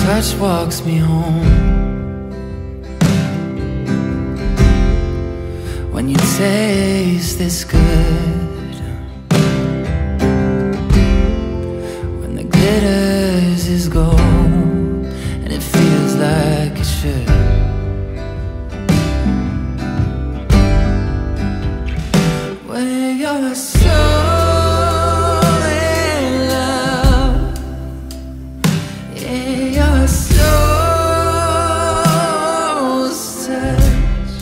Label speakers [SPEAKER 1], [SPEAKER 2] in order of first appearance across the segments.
[SPEAKER 1] touch walks me home. When you taste this good, when the glitters is gold and it feels like it should. Where you're so in love, yeah, you're so touch,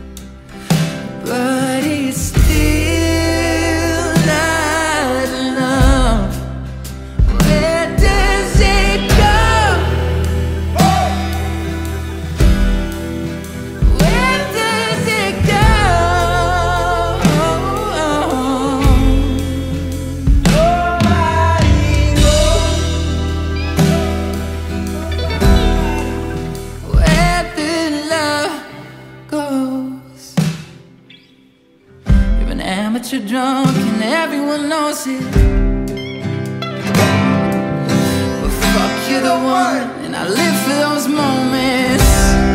[SPEAKER 1] but it's still not enough. Where does it go? Where does it go? Nobody knows where the love goes. You're an amateur drunk and everyone knows it, but fuck, you're the one, and I live for those moments.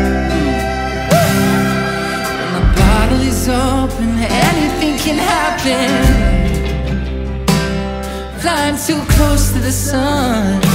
[SPEAKER 1] When the bottle is open, anything can happen. Flying too close to the sun,